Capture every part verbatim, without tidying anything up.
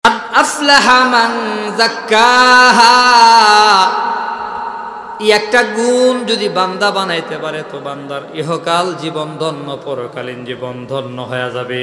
আফলাহা মান যাক্কাহা, একটা গুণ যদি বান্দা বানাইতে পারে তো বান্দার ইহকাল জীবন ধন্য, পরকালীন জীবন ধন্য হয়ে যাবে।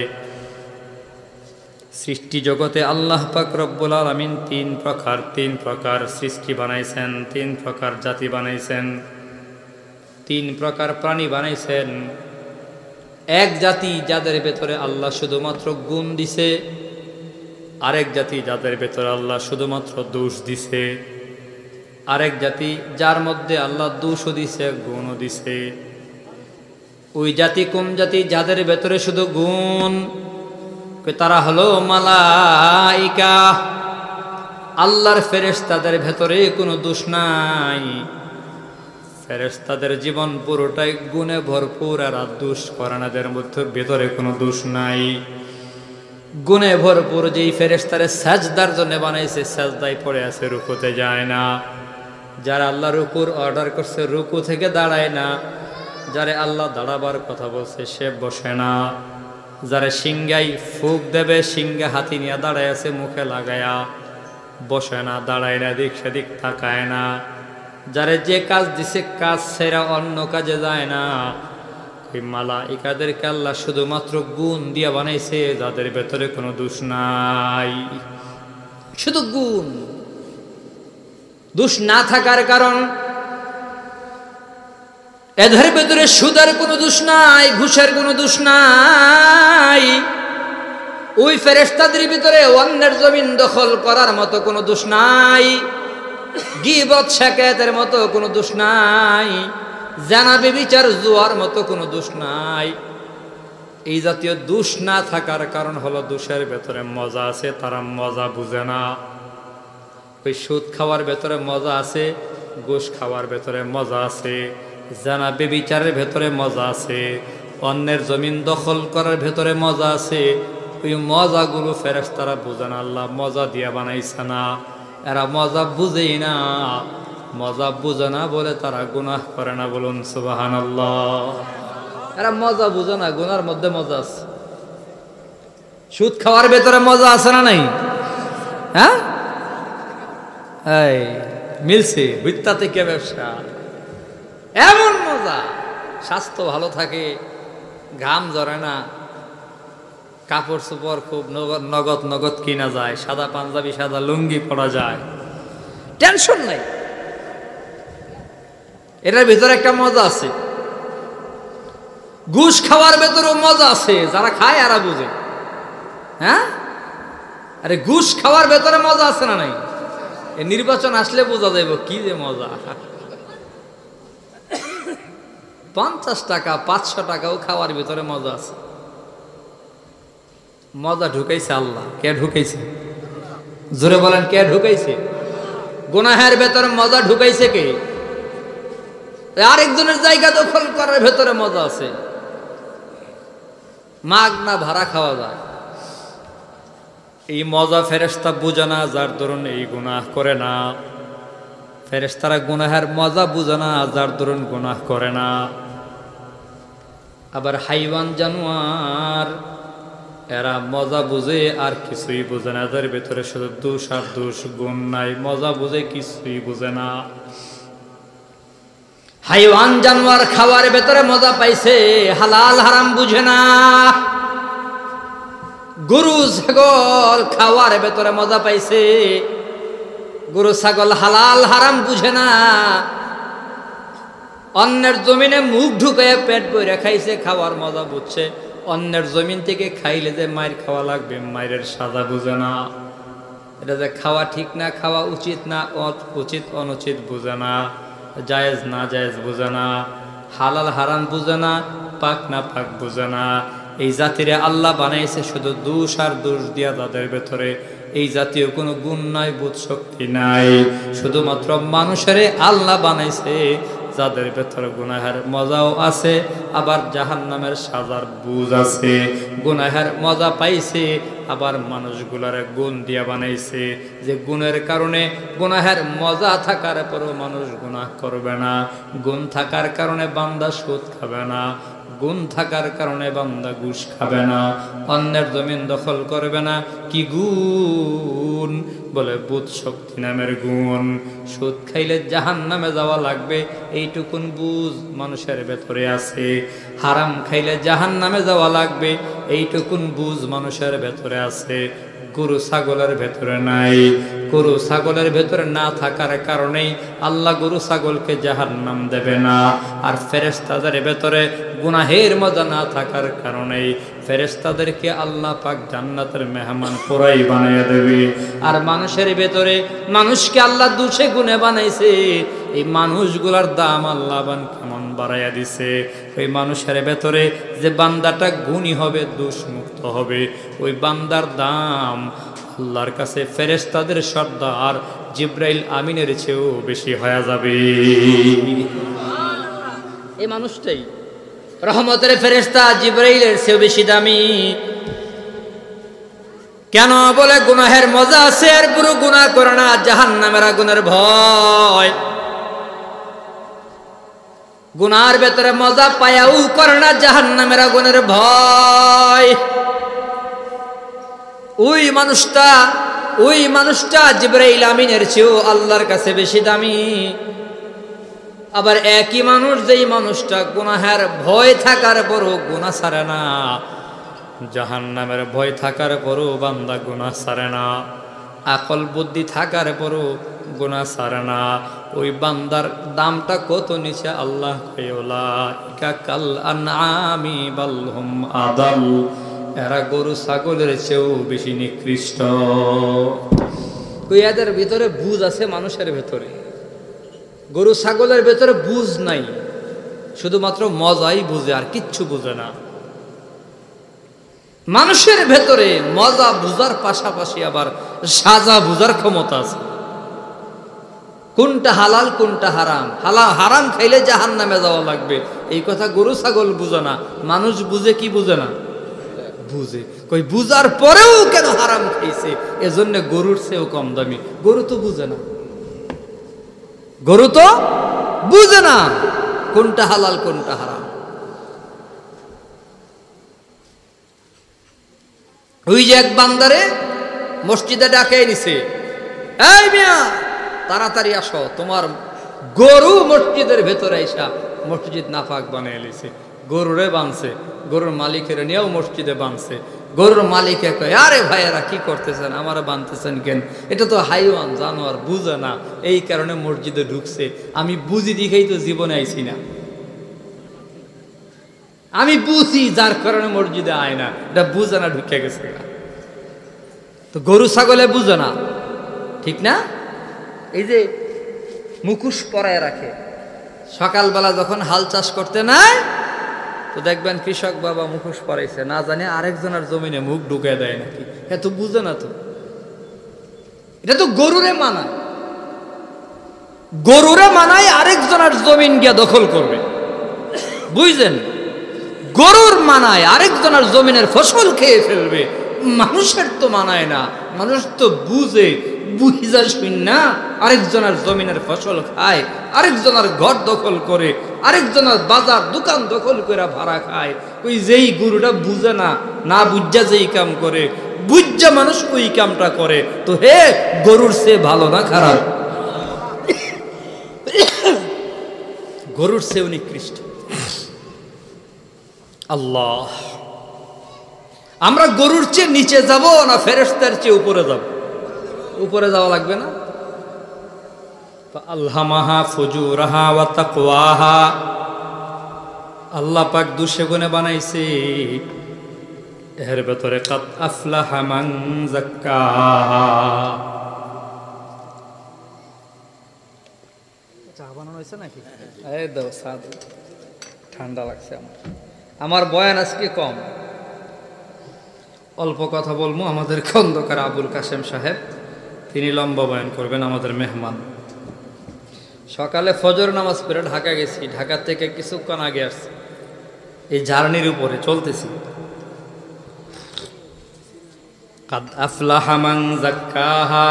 সৃষ্টি জগতে আল্লাহ পাক রব্বুল আলামিন তিন প্রকার তিন প্রকার সৃষ্টি বানাইছেন, তিন প্রকার জাতি বানাইছেন, তিন প্রকার প্রাণী বানাইছেন। এক জাতি যাদের ভেতরে আল্লাহ শুধুমাত্র গুণ দিছে, আরেক জাতি যাদের ভেতরে আল্লাহ শুধুমাত্র দোষ দিছে, আরেক জাতি যার মধ্যে আল্লাহ দোষও দিছে গুণও দিছে। ওই জাতি কোন জাতি? যাদের ভেতরে শুধু গুণ, তারা হলো মালাইকা, আল্লাহর ফেরেশতাদের ভেতরে কোনো দোষ নাই। ফেরেশতাদের জীবন পুরোটাই গুণে ভরপুর, আর দোষ করানাদের মধ্যে ভেতরে কোনো দোষ নাই। গুণে ভরপুর যেই ফেরেশতারে সাজদার জন্য বানাইছে, সাজদায় পড়ে আছে, রুকুতে যায় না। যারা আল্লাহ রুকুর অর্ডার করছে রুকু থেকে দাঁড়ায় না। যারে আল্লাহ দাঁড়াবার কথা বলছে সে বসে না। যারা সিংহাই ফুক দেবে, সিংহা হাতি নিয়ে দাঁড়ায় আছে, মুখে লাগায়া বসে না, দাঁড়ায় না, দিক সেদিক তাকায় না। যারে যে কাজ দিছে কাজ সেরা অন্য কাজে যায় না। ওই মালাইকাদেরকে আল্লাহ শুধুমাত্র গুণ দিয়া বানাইছে, যাদের ভেতরে কোনো দোষ নাই, শুধু গুণ। দোষ না থাকার কারণ এদের ভেতরে সুদের কোনো দোষ নাই, ঘুষের কোনো দোষ নাই। ওই ফেরেশতাদের ভিতরে অন্যের জমিন দখল করার মতো কোনো দোষ নাই, গীবত শিকায়তের মতো কোনো দোষ নাই, জানা ব্যভিচার জুয়ার মতো কোনো দোষ নাই। এই জাতীয় দোষ না থাকার কারণ হলো দোষের ভেতরে মজা আছে, তারা মজা বুঝে না। ওই সুদ খাওয়ার ভেতরে মজা আছে, ঘুষ খাওয়ার ভেতরে মজা আছে, জানা ব্যভিচারের ভেতরে মজা আছে, অন্যের জমিন দখল করার ভেতরে মজা আছে। ওই মজাগুলো ফেরেশতারা বুঝে না, আল্লাহ মজা দিয়া বানাইছে না। এরা মজা বুঝেই না, মজা বুঝে না বলে তারা গুনাহ করে না। বলুন সুবহানাল্লাহ। এরা মজা বুঝে না, গুনার মধ্যে মজা আছে। সুদ খাওয়ার ভেতরে মজা আছে না নাই? হ্যাঁ, এই মিলছে ভিত্তা থেকে ব্যবসা, এমন মজা। স্বাস্থ্য ভালো থাকে, ঘাম ঝরে না, কাপড় চোপড় খুব নগদ নগদ নগদ কিনা যায়, সাদা পাঞ্জাবি সাদা লুঙ্গি পরা যায়, টেনশন নাই। এটার ভিতরে একটা মজা আছে। ঘুষ খাওয়ার ভেতরেও মজা আছে, যারা খায় এরা বুঝে। হ্যাঁ, আরে ঘুষ খাওয়ার ভেতরে মজা আছে না নাই? এই নির্বাচন আসলে বোঝা যাইব কি যে মজা। পঞ্চাশ টাকা পাঁচশো টাকাও খাওয়ার ভিতরে মজা আছে। মজা ঢুকাইছে আল্লাহ। কে ঢুকাইছে? জোরে বলেন, কে ঢুকাইছে? গুনাহের ভেতরে মজা ঢুকাইছে কে? আরেকজনের জায়গা দখল করার ভেতরে মজা আছে। মাগনা ভাড়া খাওয়া যায়, এই মজা ফেরেশতা বুঝে না, যার দরুন এই গুনাহ করে না। ফেরেশতারা গুনাহের মজা বুঝে না, যার দরুন গুনাহ করে না। আবার হাইওয়ান জানোয়ার এরা মজা বুঝে আর কিছুই বুঝে না। এদের ভেতরে শুধু দোষ আর দোষ, গুণ নাই। মজা বুঝে কিছুই বুঝে না। হাইওয়ান জানোয়ার খাওয়ার ভেতরে মজা পাইছে, হালাল হারাম বুঝে না। গরু ছাগল খাওয়ার ভেতরে মজা পাইছে, গরু ছাগল হালাল হারাম বুঝে না। অন্যের জমিনে মুখ ঢুকাইয়া পেট ভরে খাইছে, খাওয়ার মজা বুঝছে। অন্যের জমিন থেকে খাইলে যে মায়ের খাওয়া লাগবে, মায়ের সাজা বুঝে না। এটা যে খাওয়া ঠিক না, খাওয়া উচিত না, উচিত অনুচিত বুঝে না, জায়েজ না জায়েজ বুঝে না, হালাল হারাম বুঝে না, পাক না পাক বুঝে না। এই জাতিরে আল্লাহ বানাইছে শুধু দোষ আর দোষ দিয়া। তাদের ভেতরে এই জাতীয় কোনো গুণ নাই, বোধ শক্তি নাই। শুধুমাত্র মানুষেরে আল্লাহ বানাইছে যাদের ভেতরে গুনাহের মজাও আছে, আবার জাহান্নামের সাজার বুঝ আছে। গুনাহের মজা পাইছে, আবার মানুষগুলারে গুণ দিয়া বানাইছে, যে গুণের কারণে গুনাহের মজা থাকার পরও মানুষ গুনাহ করবে না। গুণ থাকার কারণে বান্দা সুদ খাবে না, গুণ থাকার কারণে বান্দা ঘুষ খাবে না, অন্যের জমিন দখল করবে না। কি গুণ! বলে বুধ শক্তি নামের গুণ। সুদ খাইলে জাহান্নামে যাওয়া লাগবে এইটুকুন বুঝ মানুষের ভেতরে আছে। হারাম খাইলে জাহান্নামে যাওয়া লাগবে এইটুকুন বুঝ মানুষের ভেতরে আছে। গরু ছাগলের ভেতরে নাই। গরু ছাগলের ভেতরে না থাকার কারণেই আল্লাহ গরু ছাগলকে জাহান্নাম দেবে না। আর ফেরেশতাদের ভেতরে গুনাহের মজা না থাকার কারণেই ফেরেশতাদেরকে আল্লাহ পাক জান্নাতের মেহমান পুরাই বানিয়ে দেবে। আর মানুষের ভেতরে মানুষকে আল্লাহ দুষে গুণে বানাইছে, এই মানুষগুলার দাম আল্লাহ বান কেমন বাড়াইয়া দিছে। ওই মানুষের ভেতরে যে বান্দাটা গুণী হবে, দোষমুক্ত হবে, ওই বান্দার দাম আল্লাহর কাছে ফেরেশতাদের সর্দার জিব্রাইল আমিনের চেয়েও বেশি হয়ে যাবে। এই মানুষটাই রহমতের ফেরেশতা জিব্রাইলের চেয়েও বেশি দামি। কেন বলে গুনাহের মজা আছে, আর পুরো গুনাহ করে না, জাহান্নামের আগুনের ভয়। গুনার ভেতরে মজা পায়াও করে না, জাহান্নামের আগুনের ভয়। ওই মানুষটা ওই মানুষটা জিবরাইল আমিনের চেয়েও আল্লাহর কাছে বেশি দামি। আবার একই মানুষ, যেই মানুষটা গুনাহের ভয় থাকার পরও গুনাহ ছাড়ে না, জাহান্নামের ভয় থাকার পরও বান্দা গুনাহ ছাড়ে না, আকল বুদ্ধি থাকার পরও গুনাহ ছাড়ে না, ওই বান্দার দামটা কত নিচে আল্লাহ কয়লা কাল আনআমি বাল হুম আদাল, এরা গরু ছাগলের চেয়েও বেশি নিকৃষ্ট। এদের ভিতরে বুঝ আছে, মানুষের ভেতরে। গরু ছাগলের ভেতরে বুঝ নাই, শুধুমাত্র মজাই বুঝে, আর কিচ্ছু বুঝে না। মানুষের ভেতরে মজা বুঝার পাশাপাশি আবার সাজা বুঝার ক্ষমতা আছে। কোনটা হালাল কোনটা হারাম, হালা হারাম খাইলে জাহান্নামে যাওয়া লাগবে, এই কথা গরু ছাগল বুঝে না। মানুষ বুঝে কি বুঝে না? বুঝে। কই বুঝার পরেও কেন হারাম খাইছে, এজন্য গরুর চেয়েও কম দামি। গরু তো বুঝে না, গরু তো বুঝে না কোনটা হালাল কোনটা হারাম। ওই যে এক বান্দারে মসজিদে ডাকে নিছে, এই মিয়া তাড়াতাড়ি আসো, তোমার গরু মসজিদের ভেতরে আইসা মসজিদ নাপাক বানিয়ে লিছে। গরুরে বানছে, গরুর মালিকের নিয়েও মসজিদে বানছে। গরুর মালিকে কয়, আরে ভাইয়েরা কি করতেছেন, আমারা বানতেছেন কেন? এটা তো হাইওয়ান জানোয়ার, বুঝে না, এই কারণে মসজিদে ঢুকছে। আমি বুঝি দিকেই তো জীবনে আইছি না, আমি বুঝি যার কারণে মসজিদে আয় না, এটা বুঝে না, ঢুকে গেছে। তো গরু ছাগলে বুঝে না, ঠিক না? এই যে মুখোশ পরায় রাখে, সকালবেলা যখন হাল চাষ করতে নাই, তো দেখবেন কৃষক বাবা মুখোশ পরাইছে, না জানে আরেকজনের জমিনে মুখ ঢুকে দেয় নাকি, এত বুঝে না। তো এটা তো গরুরে মানায়, গরুরে মানায় আরেকজনের জমিন গিয়া দখল করবে, বুঝলেন? গরুর মানায় আরেকজনের জমিনের ফসল খেয়ে ফেলবে। মানুষের তো মানায় না, মানুষ তো বুঝে, বুঝা শুন না আরেকজনের জমিনের ফসল খায়, আরেকজনের ঘর দখল করে, আরেকজনের বাজার দোকান দখল করে ভাড়া খায়। ওই যেই গরুটা বুঝে না, না বুঝা যেই কাম করে, বুঝা মানুষ ওই কামটা করে, তো হে গরুর চেয়ে ভালো না খারাপ? গরুর চেয়ে নিকৃষ্ট। আল্লাহ, আমরা গরুর চেয়ে নিচে যাব না ফেরেশতার চেয়ে উপরে যাব? উপরে যাওয়া লাগবে না? আল্লামাহা ফুজুরাহা ওয়া তাকওয়াহা, আল্লাহ পাক দুশে গুণে বানাইছে, এর ভেতরে কাদ আফলাহা মান যাক্কাহা। চা বানানো হয়েছে নাকি? এই দাও চা দাও, ঠান্ডা লাগছে আমার। আমার বয়ান আজকে কম, অল্প কথা বলবো। আমাদের খন্দকার আবুল কাশেম সাহেব, তিনি লম্বা বয়ান করবেন, আমাদের মেহমান। সকালে ফজর নামাজ পড়ে ঢাকা গেছি, ঢাকা থেকে কিছুক্ষণ আগে আসছি, এই জার্নির উপরে চলতেছি। কাদ আফলাহা মান যাক্কাহা,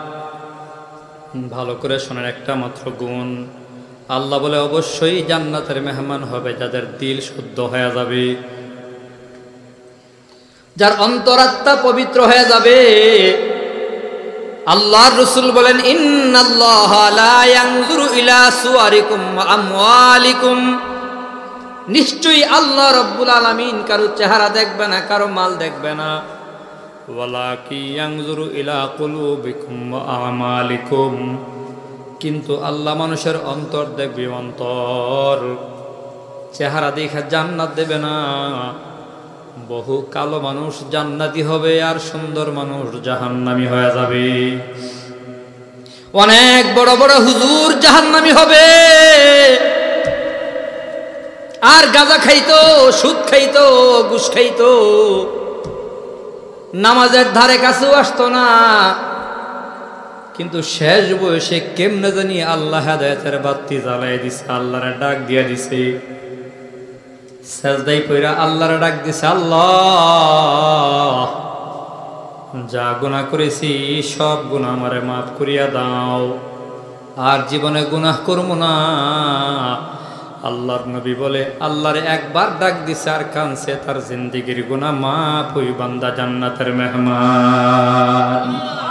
ভালো করে শোনার একটা মাত্র গুণ। আল্লাহ বলে অবশ্যই জান্নাতের মেহমান হবে যাদের দিল শুদ্ধ হয়ে যাবে, যার অন্তরাত্মা পবিত্র হয়ে যাবে। আল্লাহর রাসূল বলেন ইন্নাল্লাহা লা ইয়ানজুরু ইলা সুওয়ারিকুম ওয়া আমওয়ালিকুম, নিশ্চয়ই আল্লাহ রাব্বুল আলামিন কারো চেহারা দেখবে না, কারো মাল দেখবে না, ওয়ালাকি ইয়ানজুরু ইলা কুলুবিকুম ওয়া আমালিকুম, কিন্তু আল্লাহ মানুষের অন্তর দেখবে, অন্তর। চেহারা দেখে জান্নাত দেবে না। বহু কালো মানুষ জান্নাতি হবে আর সুন্দর মানুষ জাহান্নামী হয়ে যাবে। অনেক বড় বড় হুজুর জাহান্নামী হবে, আর গাঁজা খাইতো, সুদ খাইতো, ঘুষ খাইতো, নামাজের ধারে কাছেও আসতো না, কিন্তু শেষ বয়সে কেমনে জানি আল্লাহ হেদায়েতের বাতি জ্বালাই দিছে, আল্লাহরে ডাক দিয়া দিছে, সাজদাই পইরা আল্লাহরে ডাক দিছে, আল্লাহ যা গুনাহ করেছি সব গুনাহ আমারে মাফ করিয়া দাও, আর জীবনে গুনাহ করব না। আল্লাহর নবী বলে আল্লাহরে একবার ডাক দিছে আর কানছে, তার জিন্দেগির গুনাহ মাফ, ওই বান্দা জান্নাতের মেহমান।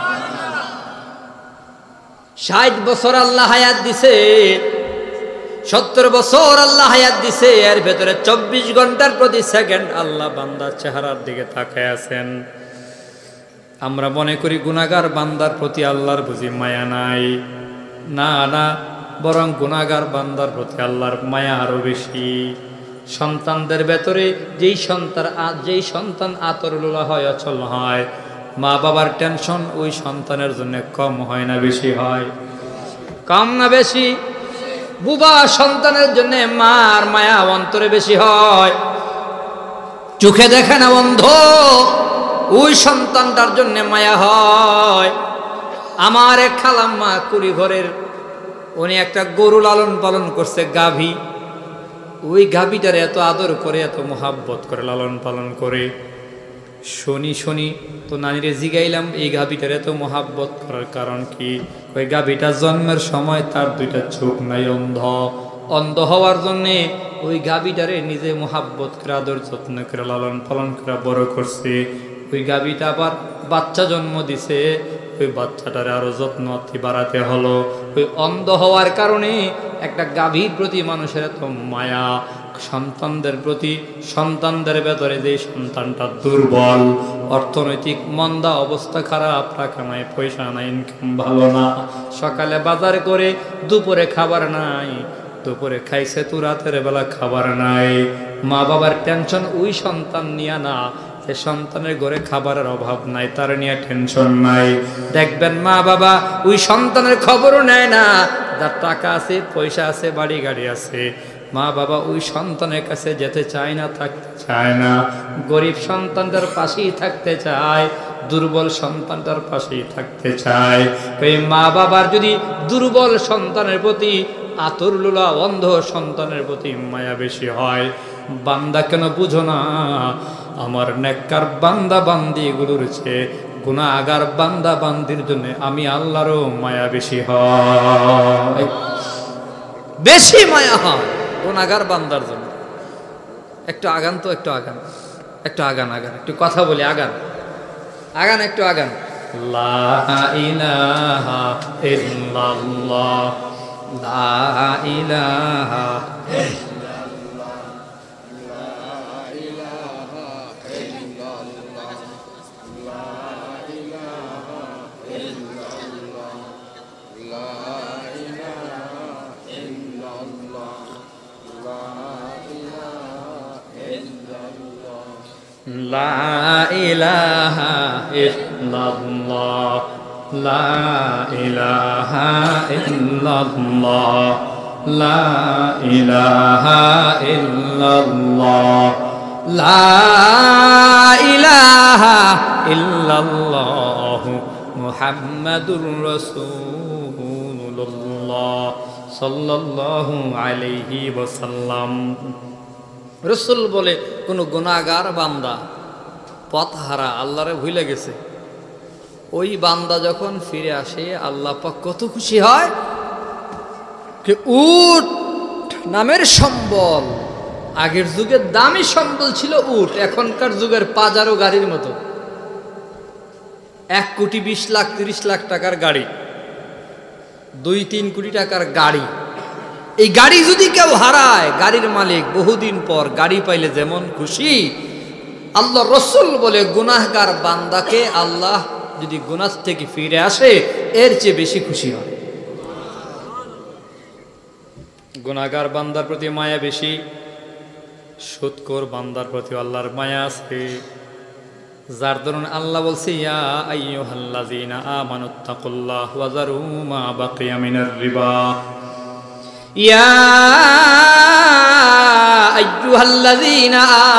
ষাট বছর আল্লাহ হায়াত দিছে, সত্তর বছর আল্লাহ হায়াত দিছে, এর ভেতরে চব্বিশ ঘন্টার প্রতি সেকেন্ড আল্লাহ বান্দার চেহারার দিকে তাকায় আছেন। আমরা মনে করি গুনাহগার বান্দার প্রতি আল্লাহর বুঝি মায়া নাই, না না, বরং গুনাহগার বান্দার প্রতি আল্লাহর মায়া আরো বেশি। সন্তানদের ভেতরে যেই সন্তান যেই সন্তান আতরুল্লাহ হয়, অচল হয়, মা বাবার টেনশন ওই সন্তানের জন্য কম হয় না বেশি হয়? কম না বেশি? বুবা সন্তানের জন্য মার মায়া অন্তরে বেশি হয়। চোখে দেখে না অন্ধ, ওই সন্তানটার জন্য মায়া হয়। আমার এক খালাম্মা কুড়ি ঘরের, উনি একটা গরু লালন পালন করছে, গাভী। ওই গাভীটার এত আদর করে, এত মোহাব্বত করে লালন পালন করে। শনি শনি তো নানিরে জিগাইলাম, এই গাভীটার এত মোহাব্বত করার কারণ কি? ওই গাভীটা জন্মের সময় তার দুইটা চোখ নাই, অন্ধ। অন্ধ হওয়ার জন্যে ওই গাভীটারে নিজে মোহাব্বত করে আদর যত্ন করে লালন পালন করে বড় করছে। ওই গাভীটা আবার বাচ্চা জন্ম দিছে, ওই বাচ্চাটারে আরো যত্ন বাড়াতে হলো। ওই অন্ধ হওয়ার কারণে একটা গাভীর প্রতি মানুষের এত মায়া, সন্তানদের প্রতি, সন্তানদের ভেতরে যে সন্তানটা দুর্বল, অর্থনৈতিক মন্দা অবস্থা খারাপ, টাকা নাই, পয়সা নাই, ইনকাম ভালো না, সকালে বাজার করে দুপুরে খাবার নাই, দুপুরে খাইছে তো রাতের বেলা খাবার নাই, মা বাবার টেনশন ওই সন্তান নিয়ে না, যে সন্তানের ঘরে খাবারের অভাব নাই তার নিয়ে টেনশন নাই। দেখবেন মা বাবা ওই সন্তানের খবরও নেয় না, যার টাকা আছে, পয়সা আছে, বাড়ি গাড়ি আছে, মা বাবা ওই সন্তানের কাছে যেতে চায় না, থাকতে চায় না। গরিব সন্তানটার পাশেই থাকতে চায়, দুর্বল সন্তানটার পাশেই থাকতে চায়। এই মা বাবার যদি দুর্বল সন্তানের প্রতি আতরলুলা, অন্ধ সন্তানের প্রতি মায়া বেশি হয়, বান্দা কেন বুঝো না? আমার নেককার বান্দা বান্দি গুলোর চেয়ে গুনাহগার বান্দা বান্দির জন্য আমি আল্লাহরও মায়া বেশি হয়, বেশি মায়া হয় গুনাহগার বান্দার জন্য। একটু আগান তো, একটু আগান, একটু আগান, আগান, একটু কথা বলি, আগান, আগান, একটু আগান। লা ইলাহা ইল্লাল্লাহ, লা ইলাহা লা ইলাহা ইল্লাল্লাহ, লা ইলাহা ইল্লাল্লাহ, লা ইলাহা ইল্লাল্লাহ, লা ইলাহা ইল্লাল্লাহ, মুহাম্মাদুর রাসূলুল্লাহ সাল্লাল্লাহু আলাইহি ওয়াসাল্লাম। রাসূল বলে কোন গুনাহগার বান্দা পথহারা আল্লাহরে ভুলে গেছে, ওই বান্দা যখন ফিরে আসে আল্লাহ পাক কত খুশি হয়। উট নামের সম্বল, আগের যুগের দামি সম্বল ছিল উট, এখনকার যুগের পাজারো গাড়ির মতো। এক কোটি বিশ লাখ তিরিশ লাখ টাকার গাড়ি, দুই তিন কোটি টাকার গাড়ি, এই গাড়ি যদি কেউ হারায়, গাড়ির মালিক বহুদিন পর গাড়ি পাইলে যেমন খুশি, আল্লাহ রসুল বলে গুনাহগার বান্দাকে আল্লাহ যদি গুনাহ থেকে ফিরে আসে এর চেয়ে বেশি খুশি হয়। গুনাহগার বান্দার প্রতি মায়া বেশি, সুদখোর বান্দার প্রতি আল্লাহর মায়া আছে। যার দরুন আল্লাহ বলছে ইয়া আইয়ুহাল্লাযীনা আমানুত্তাকুল্লাহ ওয়া যারু মা বাকিয়া মিনার রিবা, ইয়া আইয়ুহাল্লাযীনা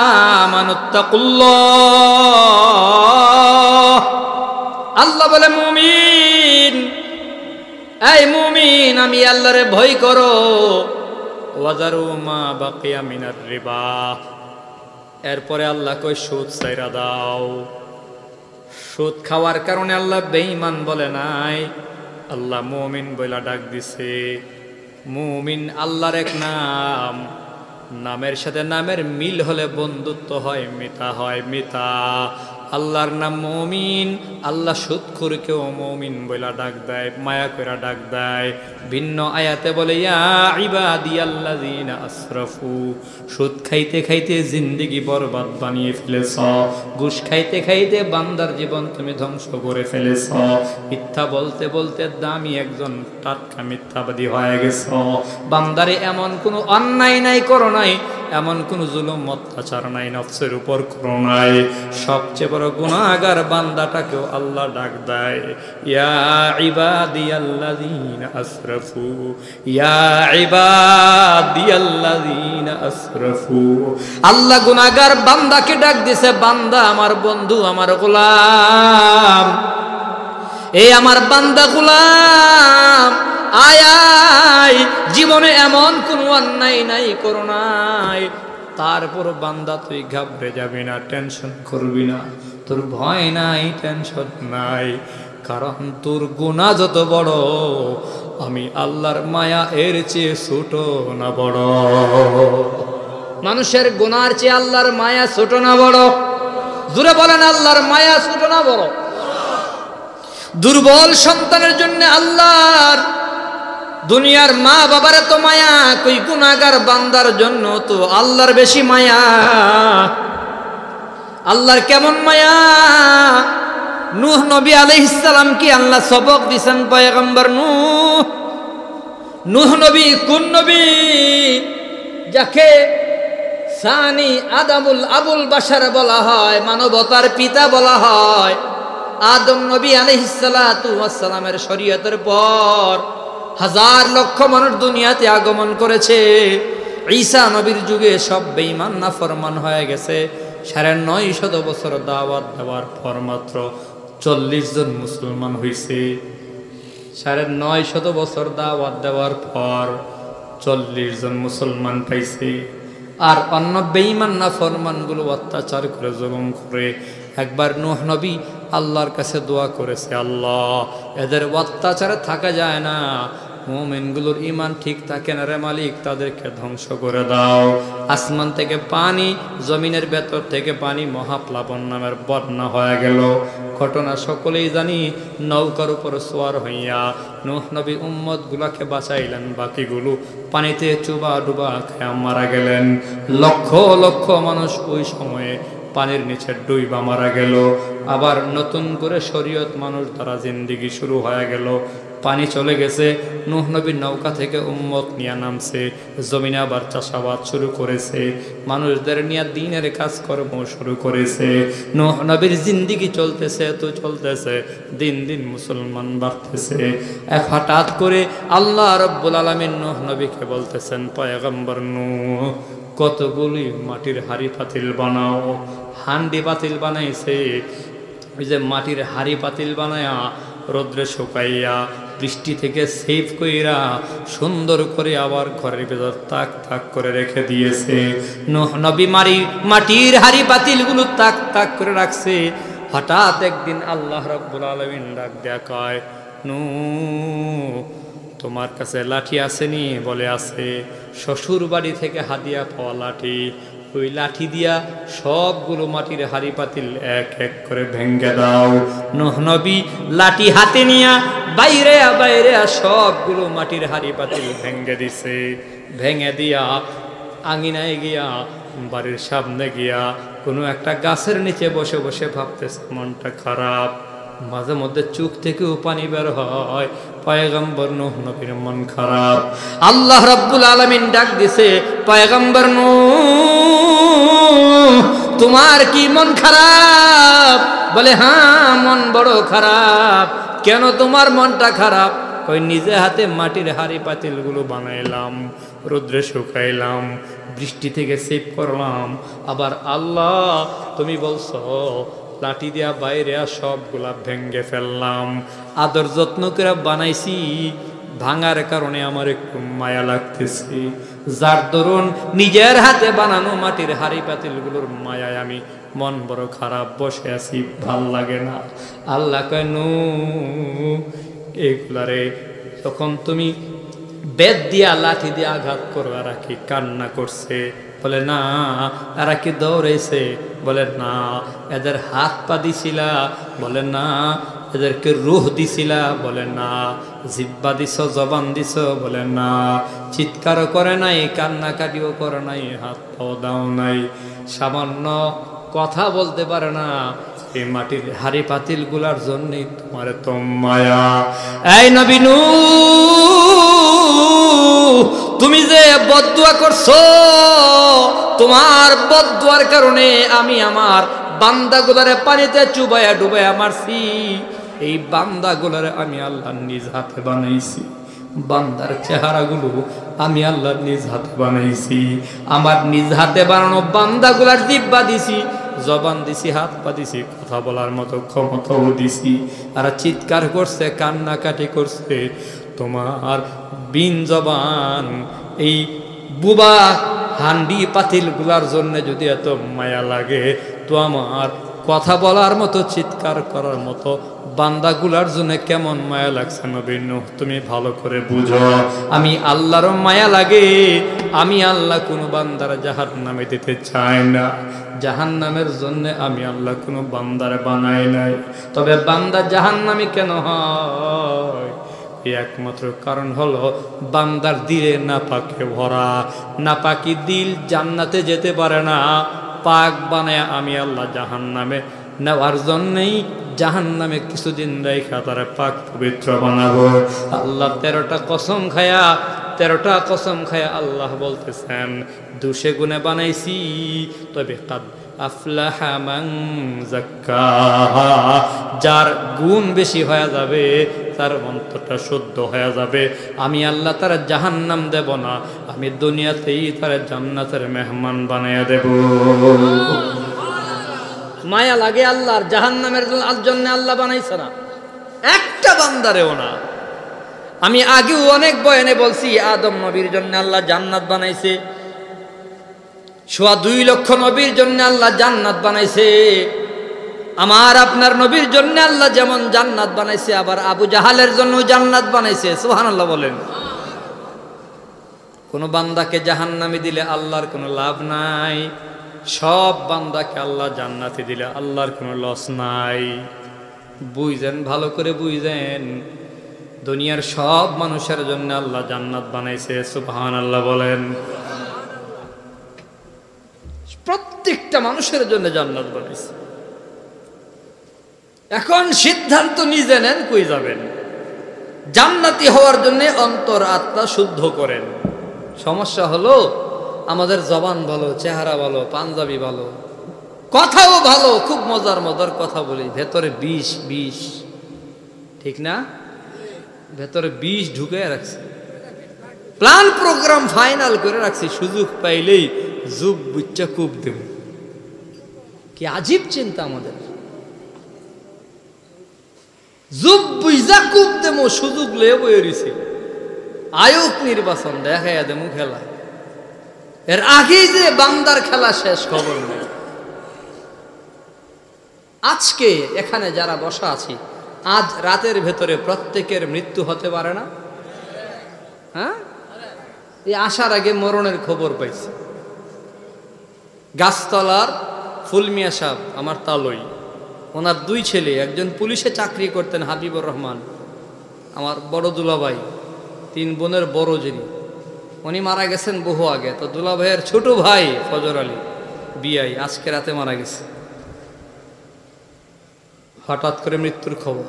আমানুত্তাকুল্লাহ, আল্লাহ বলে মুমিন, এই মুমিন আমি আল্লাহরে ভয় করো, ওয়া যারু মা বাকিয়া মিনার রিবা, এরপরে আল্লাহ কই সুদ ছাইরা দাও। সুদ খাওয়ার কারণে আল্লাহ বেঈমান বলে নাই, আল্লাহ মুমিন বইলা ডাক দিছে। মুমিন আল্লাহর এক নাম, নামের সাথে নামের মিল হলে বন্ধুত্ব হয়, মিতা হয় মিতা। আল্লাহর নাম মুমিন, আল্লাহ সুদখোরকেও মুমিন বইলা ডাক দেয়, মায়া কইরা ডাক দেয়। ভিন্ন আয়াতে বলে ইয়া ইবাদিয়াল্লাযীনা আসরাফু, সুদ খাইতে খাইতে জিন্দেগি বরবাদ বানিয়ে ফেলেছ, ঘুষ খাইতে খাইতে বান্দার জীবন তুমি ধ্বংস করে ফেলেছ, মিথ্যা বলতে বলতে দামি একজন টাটকা মিথ্যাবাদী হয়ে গেছ। বান্দারে এমন কোনো অন্যায় নাই করো নাই, এমন কোন জুলুম অত্যাচার নাই নফসের উপর করো নাই, সবচেয়ে বড় গুনাহগার বান্দাটাকেও আল্লাহ ডাক দেয় ইয়া ইবাদিয়াল্লাযীনা আসরাফু, ইয়া ইবাদিয়াল্লাযীনা আসরাফু। আল্লাহ গুনাহগার বান্দাকে ডাক দিছে, বান্দা আমার বন্ধু, আমার গোলাম, এই আমার বান্দা গোলাম, আয় আয়, জীবনে এমন কোন অন্যায় নাই করো নাই। তারপর বান্দা তুই ঘাবড়ে যাবি না, টেনশন করবি না, তোর ভয় নাই, টেনশন নাই, কারণ তোর গুনাহ যত বড় আমি আল্লাহর মায়া এর চেয়ে ছোট না বড়। মানুষের গুনার চেয়ে আল্লাহর মায়া ছোট না বড়? জোরে বলেন আল্লাহর মায়া ছোট না বড়? দুর্বল সন্তানের জন্য আল্লাহর দুনিয়ার মা বাবার তো মায়া, কই গুনাহগার বান্দার জন্য তো আল্লাহর বেশি মায়া। আল্লাহর কেমন মায়া! নূহ নবী আলাইহিস সালাম কি আল্লাহ সবক দিছেন পয়গম্বর নূহ। নূহ নবী কোন নবী? যাকে সানি আদামুল আবুল বাশার বলা হয়, মানবতার পিতা বলা হয়। আদম নবী আলাইহিস সালাতু ওয়াস সালামের শরীয়তের পর হাজার লক্ষ মানুষ দুনিয়াতে আগমন করেছে। ঈসা নবীর যুগে সব বেঈমান নাফরমান হয়ে গেছে। সাড়ে নয় শত বছর দাওয়াত দেওয়ার পর মাত্র চল্লিশ জন মুসলমান হয়েছে। সাড়ে নয় শত বছর দাওয়াত দেওয়ার পর চল্লিশ জন মুসলমান পাইছে। আর অন্য বেঈমান নাফরমানগুলো অত্যাচার করে, জুলুম করে। একবার নূহ নবী আল্লাহর কাছে দোয়া করেছে, আল্লাহ এদের অত্যাচারে থাকা যায় না, মুমিনগুলোর ঈমান ঠিক থাকে না রে মালিক, তাদেরকে ধ্বংস করে দাও। আসমান থেকে পানি, জমিনের ভেতর থেকে পানি, মহাপ্লাবন নামের বন্যা হয়ে গেল। ঘটনা সকলেই জানি। নৌকার উপর সোয়ার হইয়া নূহ নবী উম্মত গুলাকে বাঁচাইলেন, বাকিগুলো পানিতে চুবা ডুবা খেয়ে মারা গেলেন। লক্ষ লক্ষ মানুষ ওই সময়ে পানির নিচে ডুইবা মারা গেল। আবার নতুন করে শরীয়ত মানুষ দ্বারা জিন্দেগি শুরু হয়ে গেল। পানি চলে গেছে, নূহ নবীর নৌকা থেকে উম্মত নিয়ে নামছে, জমিনে আবার চাষাবাদ শুরু করেছে, মানুষদের নিয়ে দিনের কাজকর্ম শুরু করেছে। নূহ নবীর জিন্দেগি চলতেছে তো চলতেছে, দিন দিন মুসলমান বাড়তেছে। এক হঠাৎ করে আল্লাহ রাব্বুল আলামিন নূহ নবীকে বলতেছেন, পয়গম্বর নূহ কতগুলি মাটির হাড়ি পাতিল বানাও। হান্ডি পাতিল বানাইছে, ওই যে মাটির হাড়ি পাতিল বানায়া রোদ্রে শুকাইয়া বৃষ্টি থেকে সেভ কইরা সুন্দর করে আবার ঘরের ভেতর তাক তাক করে রেখে দিয়েছে। নূহ নবী মারি মাটির হাড়ি পাতিলগুলো তাক তাক করে রাখছে। হঠাৎ একদিন আল্লাহ রাব্বুল আলামিন ডাক দেয়া কয়, নূহ তোমার কাছে লাঠি আসেনি? বলে আছে। শ্বশুর বাড়ি থেকে হাদিয়া পাওয়া লাঠি। ওই লাঠি দিয়া সবগুলো মাটির হাড়ি পাতিল এক এক করে ভেঙ্গে দাও। নূহ নবী লাঠি হাতে নিয়া বাইরে বাইরে সবগুলো মাটির হাড়ি পাতিল ভেঙ্গে দিছে। ভেঙে দিয়া আঙিনায় গিয়া বাড়ির সামনে গিয়া কোনো একটা গাছের নিচে বসে বসে ভাবতেছে মনটা খারাপ। মাঝে মধ্যে চোখ থেকেও পানি বের হয়। পয়গম্বর নূহ নবীর মন খারাপ। আল্লাহ রাব্বুল আলামিন ডাক দিছে, পয়গম্বর নূহ তোমার কি মন খারাপ? বলে হ্যাঁ মন বড় খারাপ। কেন তোমার মনটা খারাপ? ওই নিজে হাতে মাটির হাড়ি পাতিলগুলো বানাইলাম, রৌদ্রে শুকাইলাম, বৃষ্টি থেকে সেভ করলাম। আবার আল্লাহ তুমি বলছো লাঠি দিয়া বাইরে সবগুলা ভেঙ্গে ফেললাম। আদর যত্ন করে বানাইছি, ভাঙার কারণে আমার একটু মায়া লাগতেছে। যার দরুন নিজের হাতে বানানো মাটির হাড়ি পাতিলগুলোর মায়ায় আমি মন বড় খারাপ, বসে আছি, ভাল লাগে না। আল্লাহ কয় নূহ এগুলারে তখন তুমি বেদ দিয়া লাঠি দিয়ে আঘাত করো, এরা কি কান্না করছে? বলে না। এরা কি দৌড়াইছে? বলে না। এদের হাত পা দিছিলা? বলে না। এদেরকে রুহ দিছিলা? বলে না। জিব্বা দিছ, জবান দিছ? বলে না। চিৎকারও করে নাই, কান্নাকাটিও করে নাই, হাত পাও দাও নাই, সামান্য কথা বলতে পারে না। এই মাটির হাড়ি পাতিল গুলার জন্যই তোমার তো মায়া। এই নবী নূহ তুমি যে বদদুয়া করছো, তোমার বদদুয়ার কারণে আমি আমার বান্দাগুলারে পানিতে চুবাইয়া ডুবাইয়া মারছি। এই বান্দাগুলারে আমি আল্লাহ নিজ হাতে বানাইছি। বান্দার চেহারাগুলো আমি আল্লাহ নিজ হাতে বানাইছি। আমার নিজ হাতে বানানো বান্দাগুলার জিব্বা দিছি, জবান দিছি, হাত পা দিছি, কথা বলার মতো ক্ষমতাও দিছি। আর চিৎকার করছে, কান্নাকাটি করছে। তোমার বিন জবান এই বুবা হান্ডি পাতিল গুলার জন্য যদি এত মায়া লাগে, তো আমার কথা বলার মতো, চিৎকার করার মতো বান্দাগুলার জন্য কেমন মায়া লাগছে নবী নূহ তুমি ভালো করে বুঝো। আমি আল্লাহরও মায়া লাগে। আমি আল্লাহ কোনো বান্দার জাহান্নামে দিতে চাই না। জাহান্নামের জন্য আমি আল্লাহ কোনো বান্দার বানাই নাই। তবে বান্দা জাহান্নামী কেন হয়? একমাত্র কারণ হলো বান্দার দিলে নাপাকে ভরা। নাপাকি দিল জান্নাতে যেতে পারে না। পাক বানায় আমি আল্লাহ জাহান্নামে নেওয়ার জন্যই জাহান্নামে কিছুদিন রেখা তারা পাক পবিত্র বানাবো। আল্লাহ তেরোটা কসম খায়া তেরোটা কসম খায়া আল্লাহ বলতেছেন দুশে গুণে বানাইছি, তবে কাদ আফলাহা মান যাক্কাহা, যার গুণ বেশি হয়ে যাবে, তার অন্তরটা শুদ্ধ হয়ে যাবে। আমি আল্লাহ তার জাহান্নাম দেব না, আমি দুনিয়াতেই তার জান্নাতের মেহমান বানিয়ে দেব। মায়া লাগে আল্লাহর, জাহান্নামের জন্য আল্লাহ বানাইছে না একটা বান্দারেও না। আমি আগেও অনেক বয়ানে বলছি, আদম নবীর জন্য আল্লাহ জান্নাত বানাইছে, সোয়া দুই লক্ষ নবীর জন্য আল্লাহ জান্নাত বানাইছে। আমার আপনার নবীর জন্য আল্লাহ যেমন জান্নাত বানাইছে, আবার আবু জাহালের জন্য জান্নাত বানাইছে। সুবহানাল্লাহ বলেন। কোন বান্দাকে জাহান্নামে দিলে আল্লাহর কোনো লাভ নাই, সব বান্দাকে আল্লাহ জান্নাতে দিলে আল্লাহর কোনো লস নাই। বুঝেন, ভালো করে বুঝেন, দুনিয়ার সব মানুষের জন্য আল্লাহ জান্নাত বানাইছে। সুবহানাল্লাহ বলেন। প্রত্যেকটা মানুষের জন্য জান্নাত বানাইছে। এখন সিদ্ধান্ত নিজে নেন কই যাবেন। জান্নাতি হওয়ার জন্য অন্তর আত্মা শুদ্ধ করেন। সমস্যা হলো আমাদের জবান ভালো, চেহারা ভালো, পাঞ্জাবি ভালো, কথাও ভালো, খুব মজার মজার কথা বলি, ভেতরে বিষ বিষ, ঠিক না? ভেতরে বিষ ঢুকে রাখছে। প্ল্যান প্রোগ্রাম ফাইনাল করে রাখছি, সুযোগ পাইলেই যুগ বুচ্চা কূপ দেব। কি আজীব চিন্তা আমাদের। যুগ বুঝা কূপ দেবো, সুযোগ লয়ে বয়ে রয়েছে। আয়োগ নির্বাচন দেখাইয়া দেবো খেলা, এর আগেই যে বান্দার খেলা শেষ, খবর নেই। আজকে এখানে যারা বসা আছি, আজ রাতের ভেতরে প্রত্যেকের মৃত্যু হতে পারে না? হ্যাঁ, এই আসার আগে মরণের খবর পাইছি। গাছতলার ফুলমিয়া সাহেব আমার তালই, ওনার দুই ছেলে, একজন পুলিশে চাকরি করতেন হাবিবুর রহমান, আমার বড় দুলাভাই, তিন বোনের বড় যিনি, উনি মারা গেছেন বহু আগে। তো দুলাভাইয়ের ছোট ভাই ফজর আলী বিআই আজকে রাতে মারা গেছে। হঠাৎ করে মৃত্যুর খবর,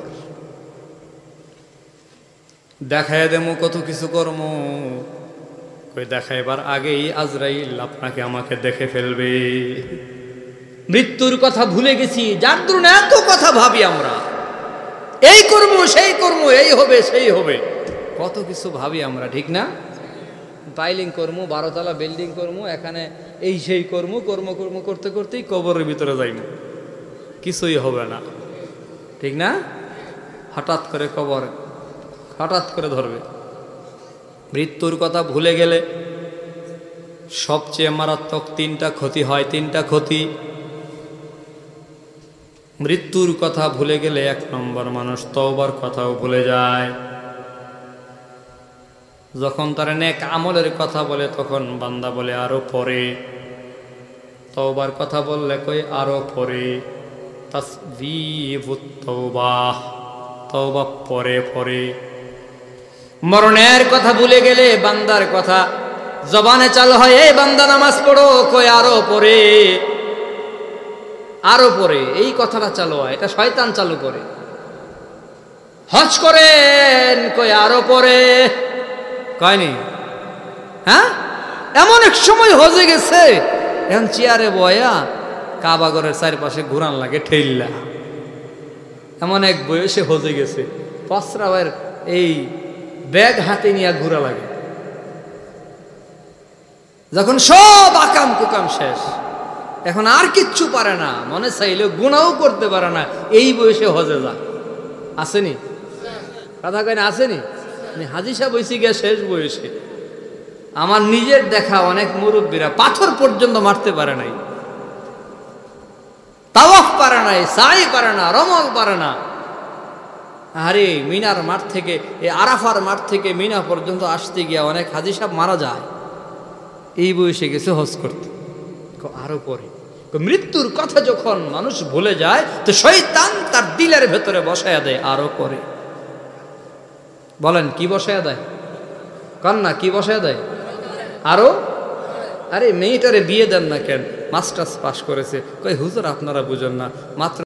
দেখায় দেমো কত কিছু কর্ম, কই দেখাইবার আগেই আজরাইল আপনাকে আমাকে দেখে ফেলবে। মৃত্যুর কথা ভুলে গেছি, যার দরুন এত কথা ভাবি আমরা, এই কর্ম সেই কর্ম, এই হবে সেই হবে, কত কিছু ভাবি আমরা, ঠিক না? পাইলিং কর্ম, বারোতলা বিল্ডিং কর্ম, এখানে এই সেই কর্ম কর্ম কর্ম করতে করতেই কবরের ভিতরে যাইব, কিছুই হবে না, ঠিক না? হঠাৎ করে কবর হঠাৎ করে ধরবে। মৃত্যুর কথা ভুলে গেলে সবচেয়ে মারাত্মক তিনটা ক্ষতি হয়। তিনটা ক্ষতি। মৃত্যুর কথা ভুলে গেলে এক নম্বর, মানুষ তওবার কথাও ভুলে যায়। যখন তার নেক আমলের কথা বলে তখন বান্দা বলে আরো পরে, তওবার কথা বললে কই আরো পরে, তাসবিহুত তওবাহ, তওবা পরে পরে। মরণের কথা ভুলে গেলে বান্দার কথা জবানে চালু হয়, এই বান্দা নামাজ পড়ো, কই আরো পরে আরো পরে, এই কথাটা চালু হয়, এটা শয়তান চালু করে। হজ করেন, কই আরো পরে, কয়নি? হ্যাঁ, এমন এক সময় হজে গেছে, এখন চেয়ারে বয়া কাবাগরের চারপাশে ঘুরান লাগে ঠেললা, এমন এক বয়সে হজে গেছে, পসরাবের এই ব্যাগ হাতে নিয়ে ঘুরা লাগে। যখন সব আকাম কুকাম শেষ, এখন আর কিচ্ছু পারে না, মনে চাইলেও গুনাও করতে পারে না, এই বয়সে হজে যা। আসেনি কথা কয় না? আসেনি? হাজি সাহেব হয়েছি গিয়া শেষ বয়সে। আমার নিজের দেখা অনেক মুরব্বীরা পাথর পর্যন্ত মারতে পারে নাই, তাওয়াফ পারে নাই, সাই পারে না, রমল পারে না। আরে মিনার মাঠ থেকে, এই আরাফার মাঠ থেকে মিনা পর্যন্ত আসতে গিয়া অনেক হাজি সাহেব মারা যায়, এই বয়সে গেছে হজ করতে। আরো পরে মৃত্যুর কথা যখন মানুষ ভুলে যায়, তো শয়তান তার দিলের ভেতরে বসায়া দেয় আরো পরে। বলেন কি বসায়া দেয়? কন্যা কি বসায়া দেয়? আরো। আরে মেয়েটারে বিয়ে দেন না কেন? মাস্টার্স পাশ করেছে। কই হুজুর আপনারা বুঝেন না, মাত্র